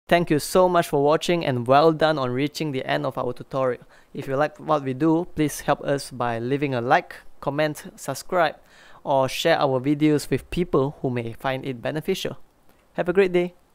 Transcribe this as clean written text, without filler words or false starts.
Thank you so much for watching and well done on reaching the end of our tutorial. If you like what we do, please help us by leaving a like, comment, subscribe, or share our videos with people who may find it beneficial. Have a great day.